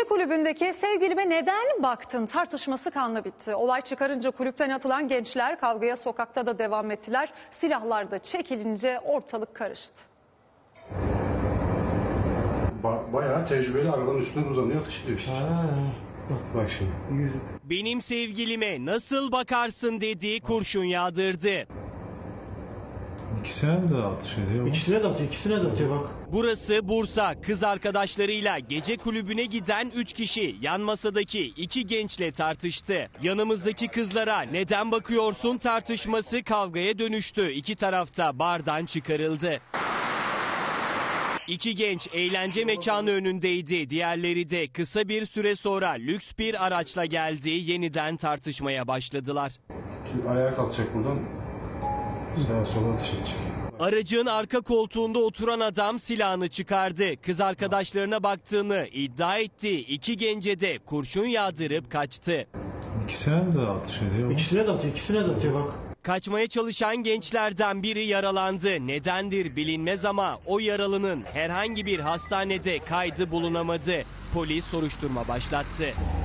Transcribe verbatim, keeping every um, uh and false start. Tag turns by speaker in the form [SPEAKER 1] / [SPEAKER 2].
[SPEAKER 1] Gece kulübündeki sevgilime neden baktın tartışması kanla bitti. Olay çıkarınca kulüpten atılan gençler kavgaya sokakta da devam ettiler. Silahlar da çekilince ortalık karıştı.
[SPEAKER 2] Ba bayağı tecrübeli arabanın üstüne uzanıyor, atış ediyor işte. Ha, bak, bak şimdi.
[SPEAKER 3] Benim sevgilime nasıl bakarsın dediği kurşun yağdırdı.
[SPEAKER 2] İkisine de atış ediyor.
[SPEAKER 4] İkisine de atıyor, ikisine de atıyor bak.
[SPEAKER 3] Burası Bursa. Kız arkadaşlarıyla gece kulübüne giden üç kişi yan masadaki iki gençle tartıştı. Yanımızdaki kızlara neden bakıyorsun tartışması kavgaya dönüştü. İki tarafta bardan çıkarıldı. İki genç eğlence mekanı önündeydi. Diğerleri de kısa bir süre sonra lüks bir araçla geldi. Yeniden tartışmaya başladılar.
[SPEAKER 2] Şimdi ayağa kalkacak buradan. Sağa sola atış edecek.
[SPEAKER 3] Aracın arka koltuğunda oturan adam silahını çıkardı. Kız arkadaşlarına baktığını iddia etti. İki gence de kurşun yağdırıp kaçtı.
[SPEAKER 2] İkisine de atış ediyor.
[SPEAKER 4] İkisine de atıyor, ikisine de atıyor bak.
[SPEAKER 3] Kaçmaya çalışan gençlerden biri yaralandı. Nedendir bilinmez ama o yaralının herhangi bir hastanede kaydı bulunamadı. Polis soruşturma başlattı.